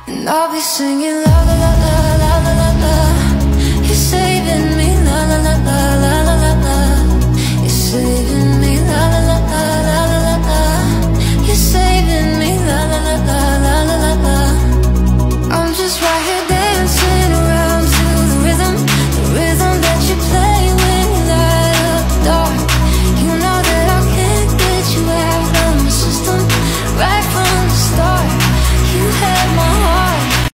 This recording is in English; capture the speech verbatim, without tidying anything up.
And I'll be singing la la la la la la la la. You say